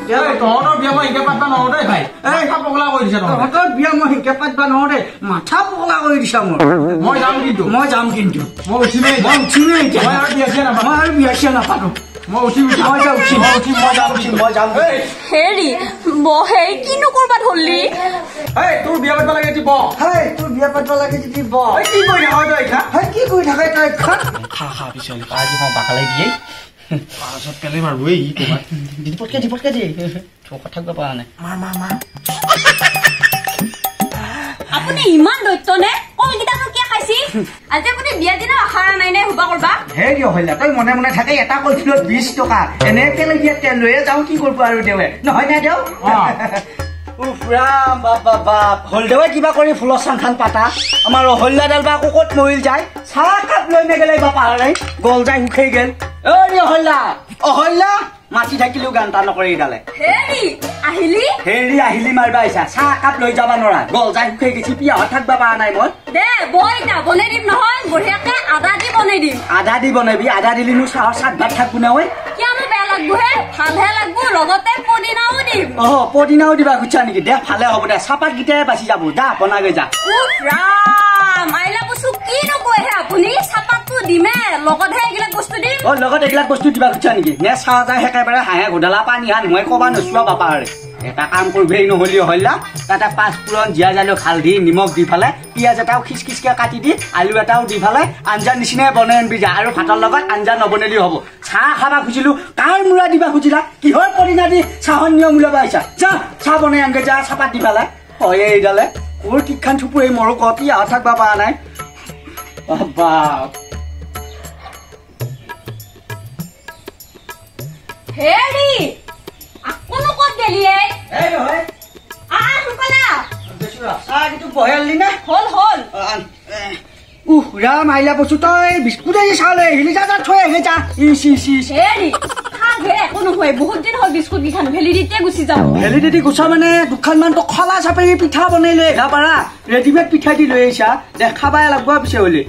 তহঁতৰ বিয়া মই হিংকে পাতবা নহওঁ দেই ভাই মাথা পগলা কৰি দিছা তহঁতৰ বিয়া মই হিংকে পাতবা নহওঁ দেই মাথা পগলা কৰি দিছা মোৰ মই যাম কিন্তু মই উঠিমেই মই আৰু বিয়া চিয়া নাপাতো মই উঠিম হেৰি বহে কিনো কৰবা ধৰলি তোৰ বিয়া পাতবা লাগে যদি তোৰ বিয়া পাতবা লাগে যদি কি কৰি থাকা তই খা পিছলি আজি মই বাকালাই দিয়ে পাছত কেলে মাৰো এই তোমাক দিপটকে দিয়ে কথা থাকিব পৰা নাই মাৰ আপুনি ইমান দৈত্য নে কলকিটানো কিয় খাইছি আজি আপুনি বিয়া দিনা আশা নাই নে হুবা কৰবা হেৰি হইলা তই মনে মনে থাকে এটা কৈছিল 20 টকা এনে কেলে বিয়া তেল লৈয়ে যাওঁ কি কৰিব আৰু দেৱে নহয় না দেও উফৰাম বাপ হলদেৱে কিবা কৰি ফুলৰ চাংখান পাতা আমাৰ হল্লাডাল বা ক'ত মৰিল যায় চাহ কাপ লৈ নেগেলে বা পাৰা নাই গল যায় উখাই গেল ঐ অহল্লা মাটি থাকিলেও গান টা নকৰে ইডালে হেৰি আহিলি মাৰবা আহিছা চাহ কাপ লৈ যাবা নৰা গল যায় উখাই গেছি পিয়াহত থাকবা পাৰা নাই মই দে বইটা বনাই দিম নহয় বঢ়িয়াকে আদা দি বনাবি আদা দিলিনো চাহৰ চাত ভাত থাকবো না ঐ কিয়নো বেয়া লাগবো হে ভালহে লাগবো লগতে পদিনাও দিম পদিনাও দিবা খুচা নেকি দে ভালে হ'ব দে চাপাত গিটাই বাচি যাব যা বনাগে যা ৰাম আইলা বস্তু কি নকয় হে আপুনি চাপাতটো দিমে লগতহে এইগিলাক বস্তু দিম লগত এইগিলাক বস্তু দিবা খুচা নেকি নে চাহ যায় একেবাৰে হাঁহে ঘোডালা পানী হান মই কবা নচোৱা বাপাৰে এটা কাম কৰিবি নহ'লেও হল্লা তাতে 5 পুৰণ জিয়া জালুক হালধি নিমখ দি ফালে পিয়াজ এটাও খিচখিচকে কাটি দি আলু এটাও দি ফালে আঞ্জা নিচিনাই বনাই আনবি যা আৰু ভাতৰ লগত আঞ্জা নবনালেও হ'ব চাহ খাবা খুজিলো কাৰ মূৰা দিবা খুজিলা কিহৰ পৰিণা দি চাহৰ নিয়ম ওলাবা আহিছা যা চাহ বনাই আনগে যা চাপাত দি ফালে হয় এইডালে কোৰ কিখান থুপু এই মৰো কপি আহ থাকবা পৰা নাই বাবা হেৰি আকনো কত গেলি এই নহয় সুকলা চাহ কিন্তু বহেলি না হল ৰাম আইলা বস্তু তই বিস্কুট চাহ লৈ আহিলি যা থৈ আহে যা হেৰি একো নহয় বহুত দিন হল বিস্কুট কেইখান ভেলিডিটিতে গুচি যাওঁ ভেলিডিটি গুচা মানে দুখানমান তো খলা চাপেৰি পিঠা বনাই লৈ আহিবা পাৰা ৰেডিমেড পিঠা দি লৈ আহিছা দেখাবাই লাগব পিছে হলি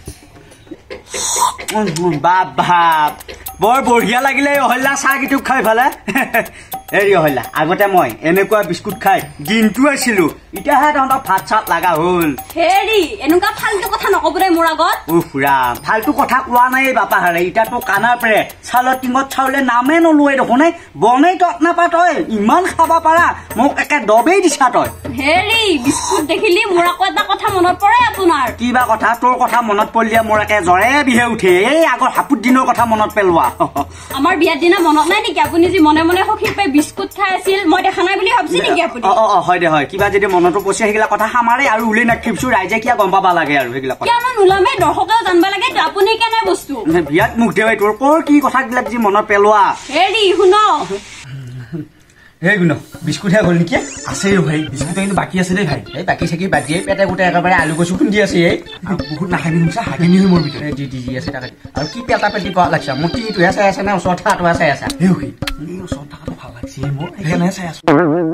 বাপ বৰ বঢ়িয়া লাগিলে হল্লা চাহ কিটু খাই ভালে হেৰি হল্লা আগতে মই এনেকুৱা বিস্কুট খাই দিনটো আছিলো এতিয়াহে তহঁতক ভাত চাত লাগা হল হেৰি এনেকুৱা ফালতু কথা নকবৰে মোৰ আগত ৰাম ফালতু কথা কোৱা নাই বাপা হাৰে এতিয়া তো কানাৰ পৰে চালৰ টিঙত চাউলে নামে নলোৱে দেখোন বনাই তত নাপা তই ইমান খাবা পাৰা মোক একে দবেই দিছা তই হেৰি বিস্কুট দেখিলি মোৰ আকৌ এটা কথা মনত পৰে আপোনাৰ কিবা কথা তোৰ কথা মনত পৰিলে মোৰ একে জ্বৰে বিহে উঠে এই আগৰ হাপুত দিনৰ কথা মনত পেলোৱা আমাৰ বিয়াৰ দিনা মনত নাই নেকি আপুনি যে মনে মনে সখী পাই বিস্কুট খাই আছিল মই দেখা নাই বুলি ভাবছি নেকি আপুনি হয় দে হয় কিবা যদি মনতো পচি আহিলা কথা সামাৰে আৰু উলে নাখিবছো ৰাইজে কিয়া গম পাবা লাগে আৰু হেগিলা কথা কিয় নুলামে দৰ্শকেও জানবা লাগে আপুনি কেনে বস্তু বিয়াত মুখ দেৱাই তোৰ কৰ কি কথা গিলা যি মনত পেলোৱা হেৰি শুনো এই গুণ বিস্কুট হে হল নেকি আছে ভাই বিস্কুট কিন্তু বাকি আছে দেই ভাই এই বাকি চাকি বাদ দিয়ে পেটে গোটে একেবাৰে আলু কচু খুন্দি আছে এই বহুত নাখাবি মুছা হাগিনি হৈ মোৰ ভিতৰত দি আছে তাকে আৰু কি পেটা পেটি কোৱা লাগছে মোৰ টিটোহে চাই আছে না ওচৰত হাতোৱা চাই আছে এই ওচৰত থকাটো ভাল লাগছে মোৰ সেইকাৰণে চাই আছো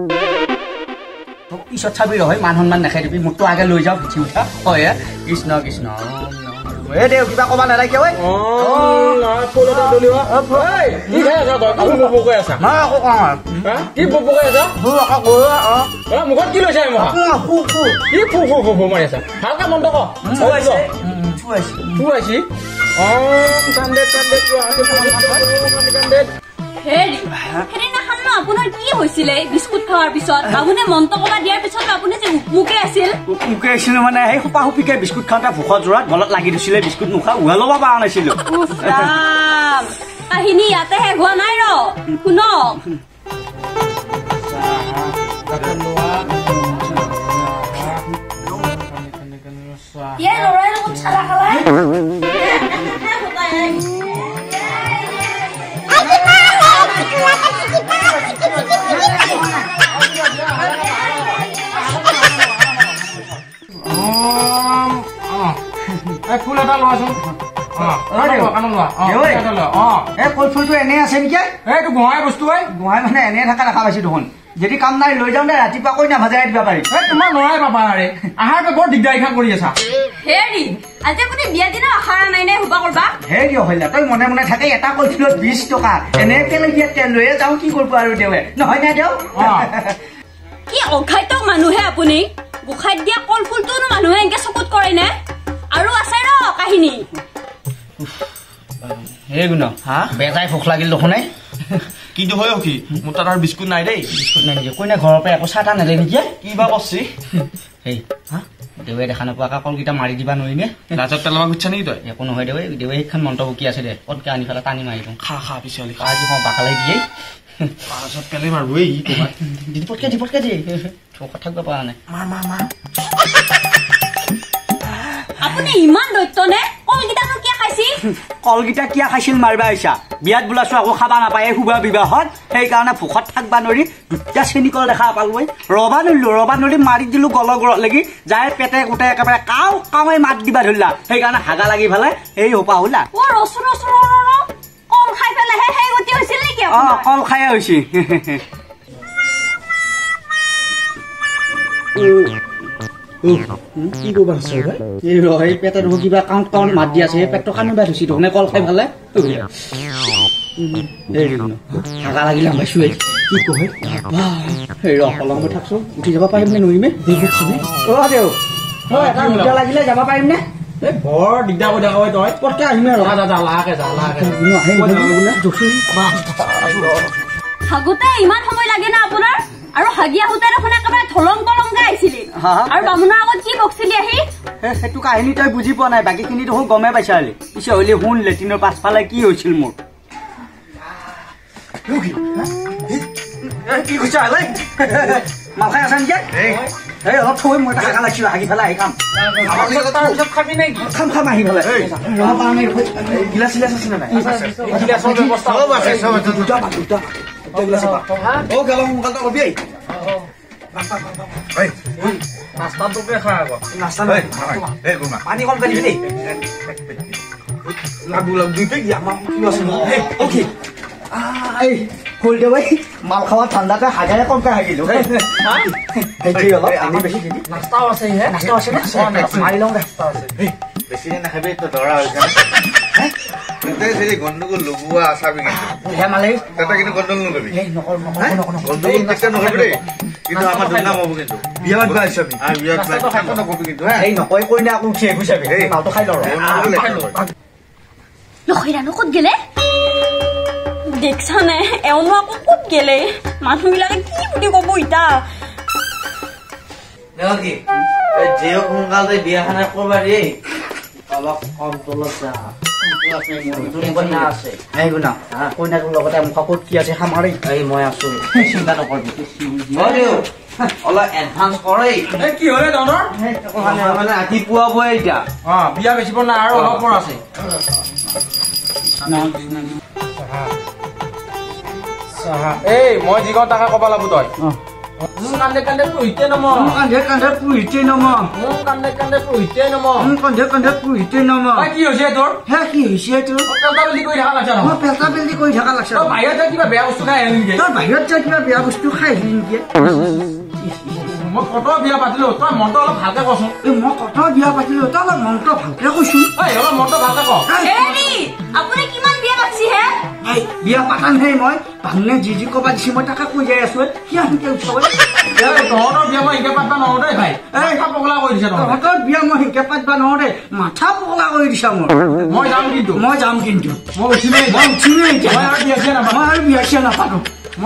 পিছত চাবি হয় মান সন্মান দেখাই দিবি মোৰতো আগে লৈ যাওঁ ভিচি উঠা হয় কৃষ্ণ কৃষ্ণ এ দেউ কিবা কবা নালাগে ঐ মুখত কি লৈছে ভালকে মন ক সেইদিনাখন আপোনাৰ কি হৈছিলে বিস্কুট খোৱাৰ পিছত আপুনি মন্ত কবা দিয়াৰ পিছত আপুনি যে মুকে আছিল মানে সেই সোপা সোপিকে বিস্কুট খাওঁতে ভোকত জোৰত গলত লাগি দিছিলে বিস্কুট নোখোৱা উৱা ল'ব পৰা নাছিলো কাহিনী ইয়াতে শেষ হোৱা নাই ৰ শুনক ফুল এটা লোৱাচোন ফুলটো এনে আছে নেকি এইটো গোহাই বস্তু হয় গোহাই মানে এনে থকা দেখা পাইছো দেখোন যদি কাম নাই লৈ যাওঁ দে ৰাতিপুৱা কইনা ভাজাই দিবা পাৰিম তোমাৰ লৰাই পাবা আৰে আহাৰ বৰ দিগদাৰী কাম কৰি আছা হেৰি আজি আপুনি বিয়া দিনা আখাৰা নাই নাই হুবা কৰবা হেৰি হইলা তই মনে মনে থাকে এটা কৈছিলো 20 টকা এনে কেলে দিয়া তেল লৈয়ে যাওঁ কি কৰিব আৰু দেৱে নহয় না দেও কি অখাইত মানুহে আপুনি গোখাইত দিয়া কল ফুলটোনো মানুহে এনেকে চকুত কৰে নে আৰু আছে ৰ কাহিনী হে গুণ হা বেজাই ভোক লাগিল দেখোনে কিন্তু হয় কি মোৰ তাত আৰু বিস্কুট নাই দেই বিস্কুট নাই নেকি কইনা ঘৰৰ পৰা একো চাহ তা নেদে নেকি কি বা কৰছি হেই হা দেৱে দেখা নোপোৱাকৈ কলকেইটা মাৰি দিবা নোৱাৰিনে লাজত পেলাব খুজিছা নেকি তই একো নহয় দেৱে দেৱে সেইখন মন্ত্ৰ কি আছে দে কতকে আনি পেলাই টানি মাৰি দিওঁ খা পিছলি আজি মই বাকালাই দিয়ে লাজত পেলাই মাৰো এই ক'ৰবাত দিপতকে দিয়ে কথা থাকিব পৰা নাই মাৰ আপুনি ইমান দৈত্য নে কলগিটানো কিয় খাইছি কলগিটা কিয় খাইছিল মাৰিবা আহিছা বিয়াত বোলাছো আকৌ খাবা নাপায় শুভা বিবাহত সেইকাৰণে ভোকত থাকবা নোৱাৰি দুটা চেনি কল দেখা পালোঁ ৰবা নৰি মাৰি দিলোঁ গলৰ লাগি যায় পেটে গোটে একেবাৰে কাৱে মাত দিবা ধৰিলা সেইকাৰণে হাগা লাগি পেলাই এই সোপা হ'লা কল খাই পেলাইহে সেই গতি হৈছিল নেকি কল খায়ে হৈছে কি কৰিব এই পেটত কিবা কাউণ্ট মাত দি আছে পেটটো কানোবাই ধুচি ধৰণে কল খাই ভালে হাগা লাগিলে পাইছো কি কয় ৰলং থাকছো উঠি যাব পাৰিম নে নোৱাৰিমে দেউ লাগিলে যাব পাৰিম নে বৰ দিগদাৰ কৰি দেখা তই পটকে আহিমে হাগোতে ইমান সময় লাগে না আপোনাৰ আৰু হাগি আহোতে দেখোন একেবাৰে ধলং পলংকে আহিছিলি আৰু বামুণৰ আগত কি বকছিলি আহি সেইটো কাহিনী তই বুজি পোৱা নাই বাকীখিনি দেখোন গমে পাইছা হলি পিছে হলি শুন লেট্ৰিনৰ পাছফালে কি হৈছিল মোৰ কি কৈছা মাল খাই আছা নেকি এই অলপ থৈ মই হাগা লাগিছিলো হাগি পেলাই আহি খাম খাবি নাই খাম আহি পেলাই গিলাচ চিলাচ আছে নাই পানী কম পেলি দেই মাল খাওয়া ঠান্ডাতে হাজারে কমকে হাগিলো নাস্তাও আছে মাৰি লওঁ বেছি দিন নাখাবি তো দৰা হৈছে গণ্ডগোল লগোৱা আছাবি কিন্তু কিন্তু গণ্ডগোল নকবি গণ্ডগোল চেষ্টা নকবি দেই কিন্তু আমাৰ দুৰ্নাম হ'ব কিন্তু বিয়াত গৈ আছো আমি বিয়াত নকবি কিন্তু এই নকয় কৈ না আকৌ উঠি গুচাবি মালটো খাই লওঁ নখৈৰানো ক'ত গেলে দেখছানে এওঁনো আকৌ ক'ত গেলে মানুহবিলাকে কি বুলি ক'ব ইতা নেকি যেও সোনকালে বিয়াখানা কৰবা দেই অলপ কম তলত যা কইনাটোৰ লগতে মুখা ক'ত কি আছে সামাৰি এই মই আছো চিন্তা নকৰবি অলপ এডভান্স কৰে কি হলে তহঁতৰ মানে ৰাতিপুৱা বই এতিয়া বিয়া বেচিব নাই আৰু অলপ পৰ আছে এই মই যিকণ টাকা ক'ব লাগব তই কান্দে কান্দে পুহিতে নম কি হৈছে তোৰ কি হৈছে তোৰ পেলতা বেলি কৰি থকা লাগছে বাহিৰত কিবা বেয়া বস্তু খাই আহিলি নেকি বাহিৰত যায় কিবা বেয়া বস্তু খাই আহিলি নেকি মই কত বিয়া পাতিলো তই মনটো অলপ ভালকে কচোন মই কত বিয়া পাতিলো তই অলপ মনটো ভালকে কৈছো অলপ মনটো ভালকে ক আপুনি কিমান বিয়া পাতিছি হে বিয়া পাতা নাই মই ভাঙনে যি কবা দিছি মই তাকে কৈ যাই আছো তহঁতৰ বিয়া মই এনেকে পাতিব নোৱাৰো দেই ভাই মাথা পগলা কৰি দিছে তহঁতৰ বিয়া মই সেনেকে পাতিব নোৱাৰো দেই মাথা পগলা কৰি দিছা মই যাম কিন্তু মই উঠিমেই মই আৰু বিয়া চিয়া নাপাতো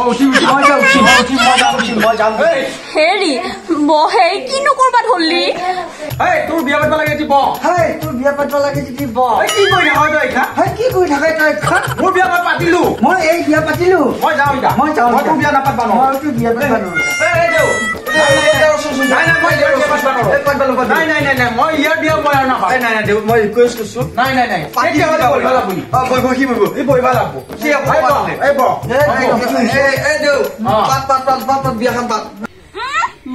হেৰি বহে কিনো কৰবা ধৰলি তোৰ বিয়া পাতিব লাগে দিব তোৰ বিয়া পাতিব লাগে যদি কি কৰি থাক তই মোৰ বিয়া মই পাতিলো মই এই বিয়া পাতিলো মই যাওঁ এতিয়া মই তোৰ বিয়া নাপাতিব বিয়া পাতিব মই ইয়াৰ বিয়া মই আৰু নাপাওঁ মই ৰিকুৱেষ্ট কৰিছো নাই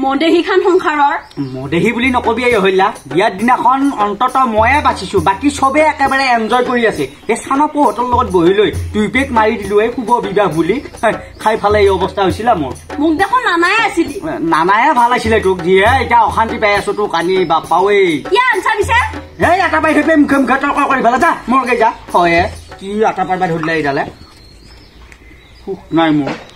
মদেহী খান সংসাৰৰ মদেহী বুলি নকবি হইলা বিয়াৰ দিনাখন অন্তত ময়ে বাচিছো বাকী চবে একেবাৰে এনজয় কৰি আছে এই চানৰ পোহতৰ লগত বহি লৈ দুই পেক মাৰি দিলো এই শুভ বিবাহ বুলি খাই ফালে এই অৱস্থা হৈছিল মোৰ মোক দেখোন নানাই আছিল নানায়ে ভাল আছিলে তোক দিয়ে এতিয়া অশান্তি পাই আছো তোক আনি বাপাৱে কি আনছা দিছে এই এটা পাই থৈ মুখে মুখে তৰ্ক কৰি পেলাই যা মোৰকে যা হয় কি আটা পাৰবা ধৰিলে এইডালে সুখ নাই মোৰ